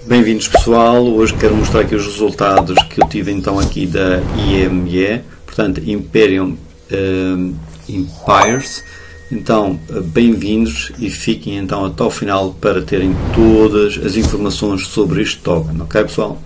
Bem-vindos pessoal, hoje quero mostrar aqui os resultados que eu tive então aqui da IME, portanto Imperium Empires. Então bem-vindos e fiquem então até ao final para terem todas as informações sobre este token, ok pessoal?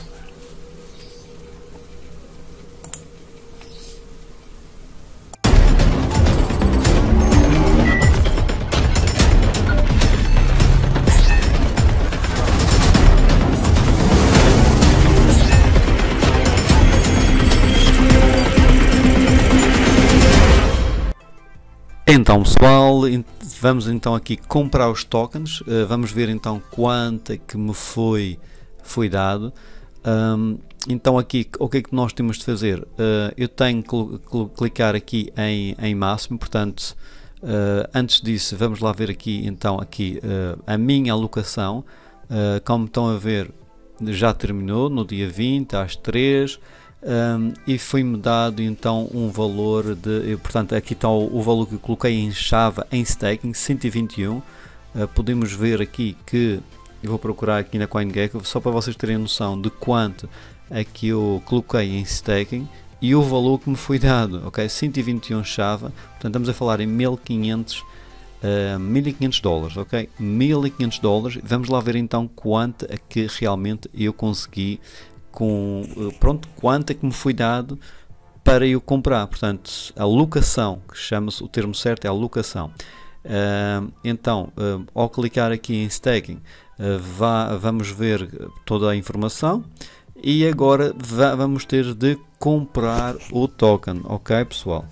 Então pessoal, vamos então aqui comprar os tokens, vamos ver então quanto é que me foi dado. Então aqui o que é que nós temos de fazer? Eu tenho que clicar aqui em máximo, portanto antes disso vamos lá ver aqui então a minha alocação. Como estão a ver, já terminou no dia 20 às 3. E foi-me dado então um valor de, portanto aqui está o valor que eu coloquei em chave em staking, 121. Podemos ver aqui que eu vou procurar aqui na CoinGecko só para vocês terem noção de quanto é que eu coloquei em staking e o valor que me foi dado, ok? 121 chave, portanto estamos a falar em 1500 dólares, ok? 1500 dólares. Vamos lá ver então quanto é que realmente eu consegui pronto, quanto é que me foi dado para eu comprar. Portanto, a alocação, que chama-se, o termo certo é alocação. Então, ao clicar aqui em staking, vamos ver toda a informação e agora vamos ter de comprar o token, ok pessoal?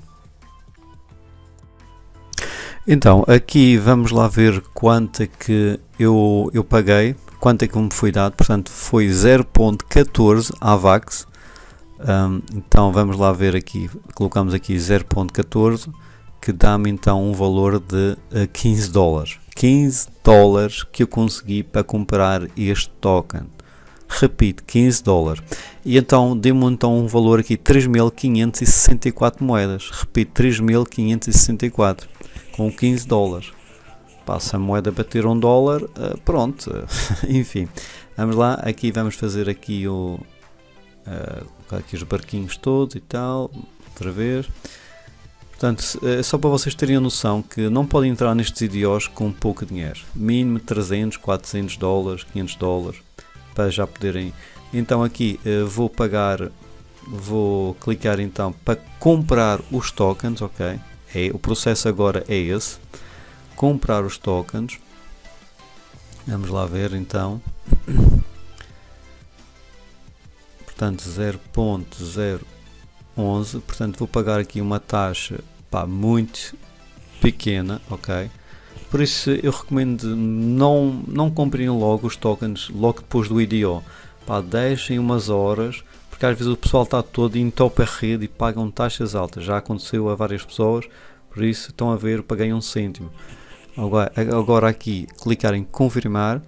Então, aqui vamos lá ver quanto é que eu paguei, quanto é que me foi dado. Portanto foi 0.14 AVAX. Então vamos lá ver aqui, colocamos aqui 0.14 que dá-me então um valor de 15 dólares. 15 dólares que eu consegui para comprar este token. Repito, 15 dólares. E então deu-me então um valor aqui 3.564 moedas. Repito, 3.564 com 15 dólares. Passa a moeda a bater $1, pronto, enfim, vamos lá, aqui vamos fazer aqui aqui os barquinhos todos e tal, outra vez. Portanto, só para vocês terem a noção que não podem entrar nestes IDOs com pouco dinheiro, mínimo 300, 400 dólares, 500 dólares, para já poderem. Então aqui vou clicar então para comprar os tokens, ok? O processo agora é esse. Comprar os tokens, vamos lá ver então, portanto 0.011, portanto vou pagar aqui uma taxa muito pequena, ok? Por isso eu recomendo não comprem logo os tokens logo depois do IDO, deixem umas horas, porque às vezes o pessoal está todo e entope a rede e pagam taxas altas, já aconteceu a várias pessoas, por isso estão a ver, paguei 1 cêntimo. Agora aqui clicar em confirmar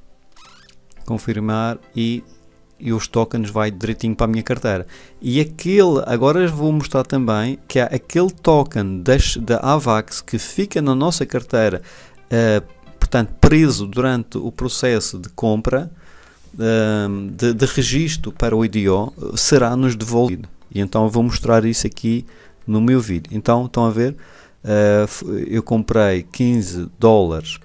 e os tokens vai direitinho para a minha carteira. E agora vou mostrar também que há aquele token da AVAX que fica na nossa carteira, portanto preso durante o processo de compra, de registro para o IDO, será nos devolvido. E então eu vou mostrar isso aqui no meu vídeo. Então estão a ver? Eu comprei 15 dólares,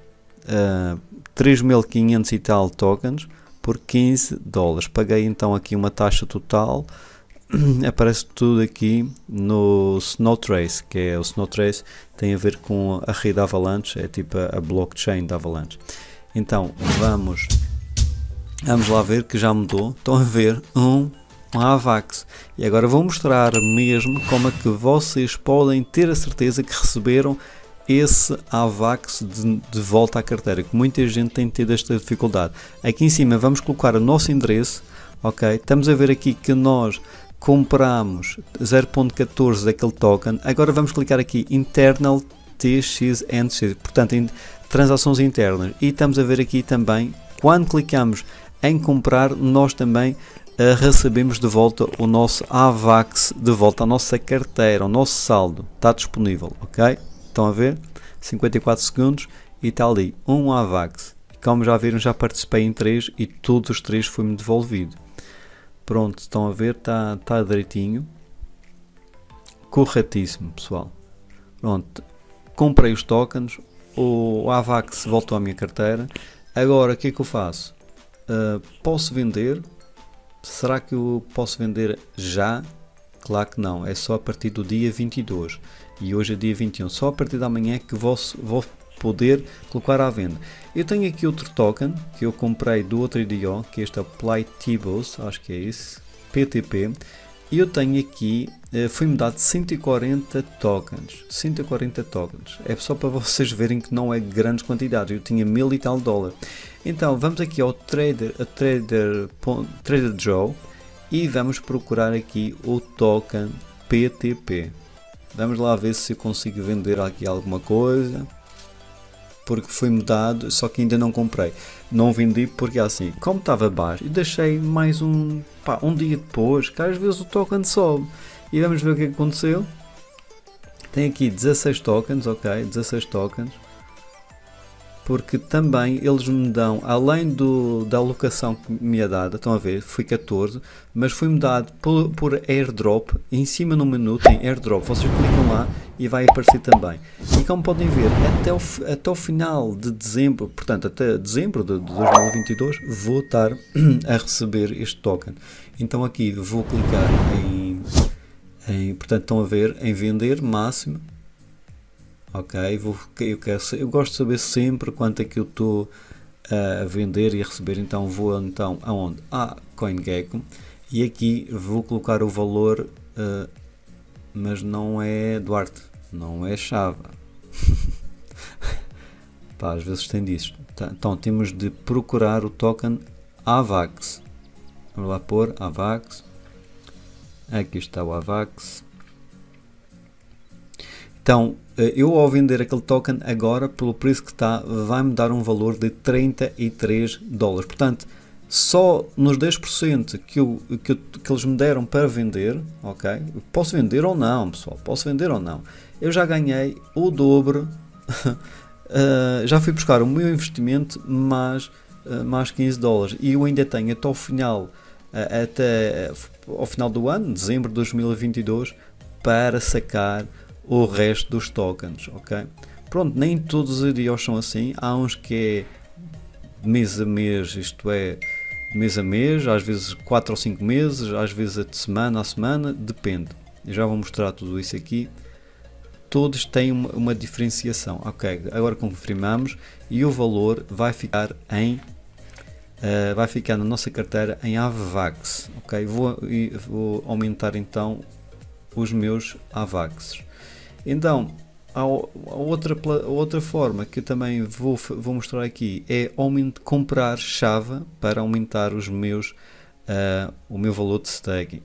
3.500 e tal tokens por 15 dólares. Paguei então aqui uma taxa total. Aparece tudo aqui no Snowtrace, que é o Snowtrace, tem a ver com a rede Avalanche, é tipo a blockchain da Avalanche. Então vamos lá ver que já mudou. Estão a ver um AVAX. E agora vou mostrar mesmo como é que vocês podem ter a certeza que receberam esse AVAX de volta à carteira, que muita gente tem tido esta dificuldade. Aqui em cima vamos colocar o nosso endereço, ok? Estamos a ver aqui que nós compramos 0.14 daquele token. Agora vamos clicar aqui Internal TXNC, portanto em transações internas, e estamos a ver aqui também, quando clicamos em comprar, nós também recebemos de volta o nosso AVAX, de volta à nossa carteira, o nosso saldo, está disponível, ok? Estão a ver? 54 segundos e está ali um AVAX. como já viram, já participei em 3 e todos os 3 foi-me devolvido. Pronto, estão a ver, está direitinho. Corretíssimo, pessoal. Pronto, comprei os tokens, o AVAX voltou à minha carteira. Agora, o que é que eu faço? Posso vender? Será que eu posso vender já? Claro que não, é só a partir do dia 22 e hoje é dia 21, só a partir da manhã que vou poder colocar à venda. Eu tenho aqui outro token que eu comprei do outro IDO, que é este Playtables, acho que é esse, PTP, e eu tenho aqui, foi-me dado 140 tokens, 140 tokens, é só para vocês verem que não é grandes quantidades, eu tinha 1000 e tal dólares. Então vamos aqui ao Trader Joe e vamos procurar aqui o token PTP. Vamos lá ver se eu consigo vender aqui alguma coisa, porque foi-me dado, só que ainda não comprei. Não vendi porque assim, como estava baixo, e deixei mais um dia depois, que às vezes o token sobe. E vamos ver o que aconteceu. Tem aqui 16 tokens, ok, 16 tokens. Porque também eles me dão, além da alocação que me é dada, estão a ver, foi 14, mas foi-me dado por airdrop, em cima no menu tem airdrop, vocês clicam lá e vai aparecer também. E como podem ver, até o final de dezembro, portanto até dezembro de 2022, vou estar a receber este token. Então aqui vou clicar portanto estão a ver, em vender máximo. Ok, eu gosto de saber sempre quanto é que eu estou a vender e a receber, então vou então aonde? CoinGecko, e aqui vou colocar o valor, mas não é Duarte, não é chave. Pá, às vezes tem disso. Então temos de procurar o token AVAX. Vamos lá pôr AVAX. Aqui está o AVAX. Então, eu ao vender aquele token agora, pelo preço que está, vai-me dar um valor de 33 dólares. Portanto, só nos 10% que eles me deram para vender, ok? Posso vender ou não, pessoal, posso vender ou não. Eu já ganhei o dobro, já fui buscar o meu investimento mais 15 dólares. E eu ainda tenho até ao final do ano, dezembro de 2022, para sacar o resto dos tokens, ok? Pronto, nem todos os IDOs são assim, há uns que é mês a mês, isto é, mês a mês, às vezes 4 ou 5 meses, às vezes de semana a semana, depende. Eu já vou mostrar tudo isso aqui. Todos têm uma diferenciação, ok? Agora confirmamos e o valor vai ficar na nossa carteira em AVAX, ok? Vou aumentar então os meus AVAXs. Então, a outra forma que eu também vou mostrar aqui é comprar chave para aumentar o meu valor de staking.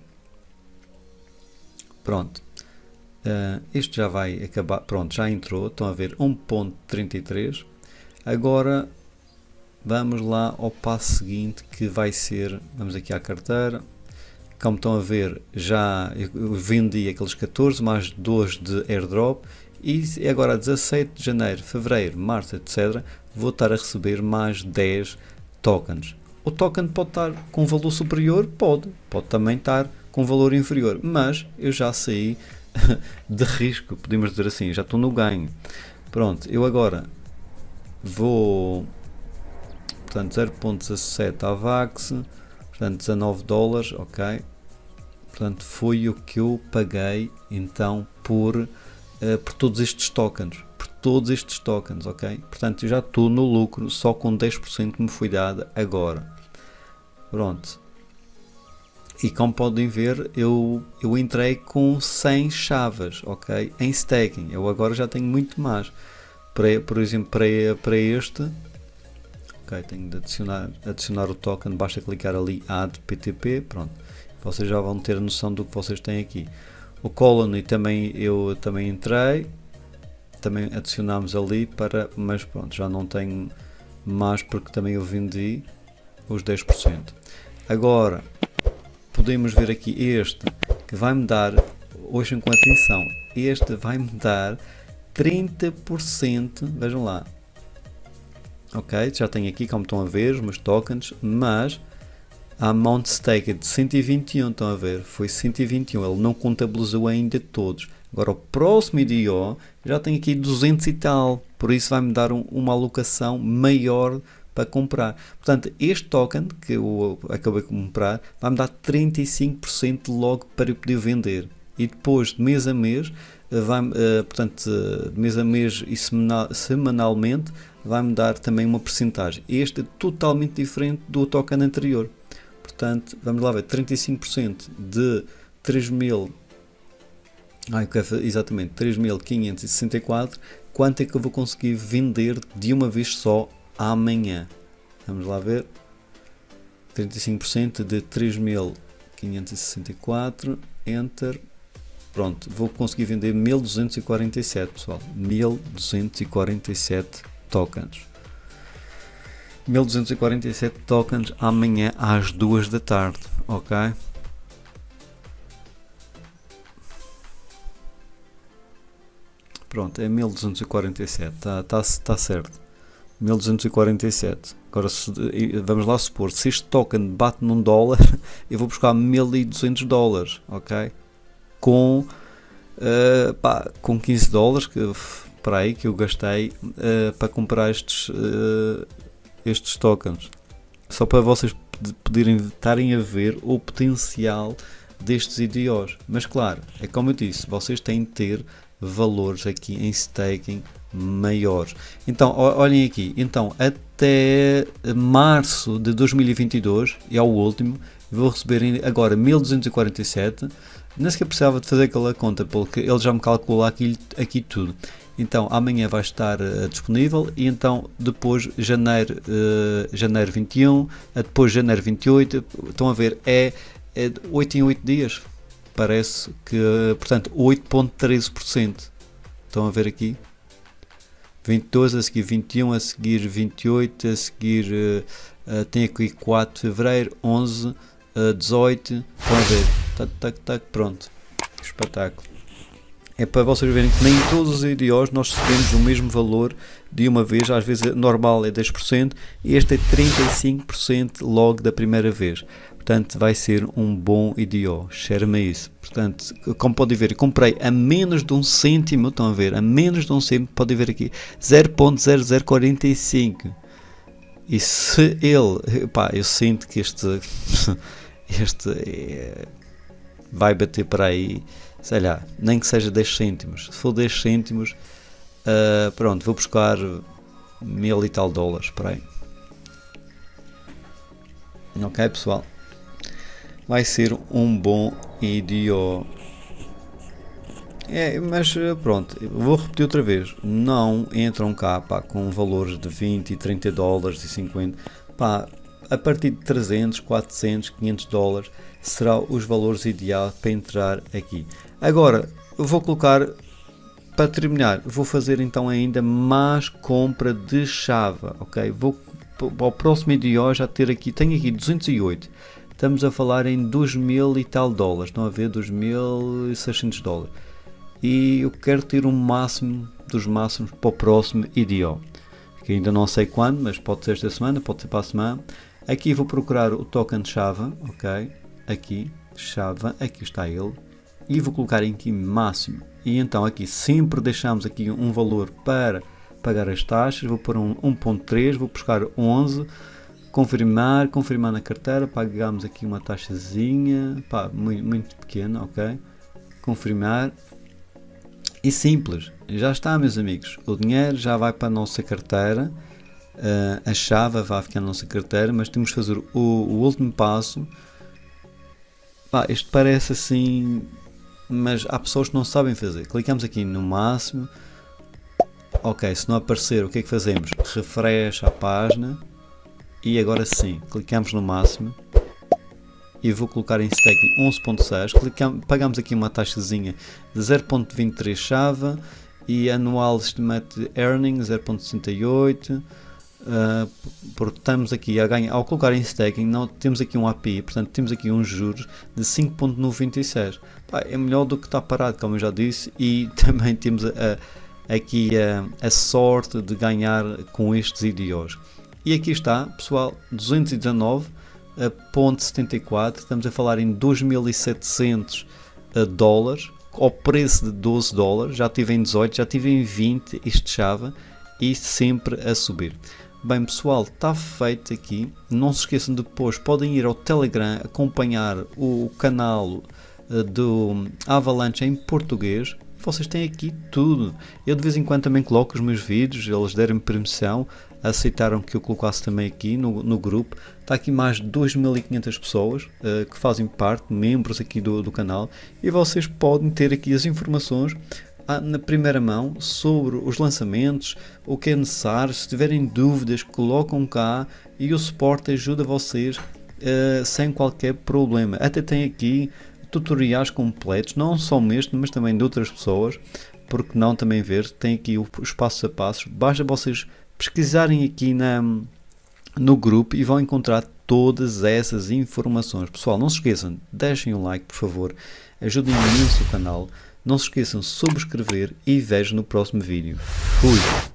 Pronto, isto já vai acabar, pronto, já entrou, estão a ver 1.33. Agora vamos lá ao passo seguinte, que vai ser, vamos aqui à carteira. Como estão a ver, eu vendi aqueles 14 mais 2 de airdrop e agora 17 de janeiro, fevereiro, março, etc. vou estar a receber mais 10 tokens. O token pode estar com valor superior? Pode também estar com valor inferior, mas eu já saí de risco, podemos dizer assim, já estou no ganho. Pronto, eu agora vou, portanto 0.17 AVAX, portanto 19 dólares, ok. Portanto, foi o que eu paguei então por todos estes tokens. Ok? Portanto, eu já estou no lucro só com 10% que me foi dado agora. Pronto. E como podem ver, eu entrei com 100 chaves, ok? Em staking. Eu agora já tenho muito mais. Por exemplo, para este, ok, tenho de adicionar o token. Basta clicar ali Add PTP. Pronto. Vocês já vão ter noção do que vocês têm aqui. O Colony eu também entrei, também adicionámos ali mas pronto, já não tenho mais porque também eu vendi os 10%. Agora podemos ver aqui este que vai-me dar, hoje com atenção, este vai-me dar 30%, vejam lá, ok, já tenho aqui, como estão a ver, os meus tokens, mas a amount stake de 121, estão a ver, foi 121, ele não contabilizou ainda todos. Agora o próximo IDO já tem aqui 200 e tal, por isso vai-me dar uma alocação maior para comprar. Portanto, este token que eu acabei de comprar vai-me dar 35% logo para eu poder vender. E depois, de mês a mês, portanto, de mês a mês e semanalmente, vai-me dar também uma percentagem. Este é totalmente diferente do token anterior. Portanto, vamos lá ver, 35% de 3.000, exatamente, 3.564, quanto é que eu vou conseguir vender de uma vez só amanhã? Vamos lá ver, 35% de 3.564, enter, pronto, vou conseguir vender 1.247, pessoal, 1.247 tokens. 1.247 tokens amanhã às 2 da tarde, ok? Pronto, é 1.247, tá certo, 1.247. Agora, vamos lá supor, se este token bate num dólar, eu vou buscar 1.200 dólares, ok? Com 15 dólares, para aí, que eu gastei para comprar estes tokens. Só para vocês poderem estarem a ver o potencial destes IDOs. Mas claro, é como eu disse, vocês têm de ter valores aqui em staking maiores. Então, olhem aqui, então até março de 2022, é o último, vou receber agora 1.247, nem sequer precisava de fazer aquela conta, porque ele já me calcula aqui tudo. Então amanhã vai estar disponível, e então depois janeiro 21, depois janeiro 28, estão a ver, é 8 em 8 dias, parece que, portanto 8.13%, estão a ver aqui, 22, a seguir 21, a seguir 28, a seguir tem aqui 4 de fevereiro, 11, 18, estão a ver, tac, pronto, espetáculo. É para vocês verem que nem todos os IDOs nós recebemos o mesmo valor de uma vez, às vezes normal é 10%, e este é 35% logo da primeira vez. Portanto, vai ser um bom IDO, cheira-me isso. Portanto, como podem ver, eu comprei a menos de 1 cêntimo, estão a ver, a menos de 1 cêntimo, podem ver aqui, 0.0045. E se ele, eu sinto que este vai bater para aí, sei lá, nem que seja 10 cêntimos. Se for 10 cêntimos, pronto, vou buscar 1.000 e tal dólares para aí. Ok, pessoal? Vai ser um bom IDO. Mas pronto, vou repetir outra vez. Não entram cá com valores de 20 e 30 dólares e 50. A partir de 300, 400, 500 dólares serão os valores ideais para entrar aqui. Agora, eu vou colocar, para terminar, vou fazer então ainda mais compra de chave, ok? Vou ao próximo IDO já ter aqui, tenho aqui 208. Estamos a falar em 2.000 e tal dólares, estão a ver, 2.600 dólares. E eu quero ter um máximo dos máximos para o próximo IDO, que ainda não sei quando, mas pode ser esta semana, pode ser para a semana. Aqui vou procurar o token chave, ok? Aqui, chave, aqui está ele. E vou colocar aqui máximo. E então aqui sempre deixamos aqui um valor para pagar as taxas. Vou pôr um 1.3, vou buscar 11. Confirmar na carteira, pagamos aqui uma taxazinha, muito pequena, ok? Confirmar. E simples, já está, meus amigos, o dinheiro já vai para a nossa carteira, a chave vai ficar na nossa carteira, mas temos de fazer o último passo. Isto parece assim, mas há pessoas que não sabem fazer. Clicamos aqui no máximo, ok, se não aparecer, o que é que fazemos? Refresh a página, e agora sim, clicamos no máximo, e vou colocar em staking 11.6, pagamos aqui uma taxazinha de 0.23 chave, e anual estimate earning 0.68, porque estamos aqui a ganhar, ao colocar em staking, não, temos aqui um API, portanto temos aqui uns juros de 5.96, é melhor do que estar parado, como eu já disse, e também temos aqui a sorte de ganhar com estes IDOs. E aqui está, pessoal, 219,74, estamos a falar em 2.700 dólares, ao preço de 12 dólares, já tive em 18, já tive em 20 este Java e sempre a subir. Bem pessoal, está feito aqui, não se esqueçam depois, podem ir ao Telegram, acompanhar o canal do Avalanche em português. Vocês têm aqui tudo. Eu de vez em quando também coloco os meus vídeos, eles deram-me permissão, aceitaram que eu colocasse também aqui no grupo. Está aqui mais de 2.500 pessoas que fazem parte, membros aqui do canal, e vocês podem ter aqui as informações na primeira mão sobre os lançamentos, o que é necessário. Se tiverem dúvidas, colocam cá e o suporte ajuda vocês sem qualquer problema. Até tem aqui tutoriais completos, não só este, mas também de outras pessoas, porque não também ver, tem aqui os passos a passos. Basta vocês pesquisarem aqui no grupo e vão encontrar todas essas informações. Pessoal, não se esqueçam, deixem um like por favor, ajudem imenso o canal, não se esqueçam de subscrever e vejo no próximo vídeo. Fui!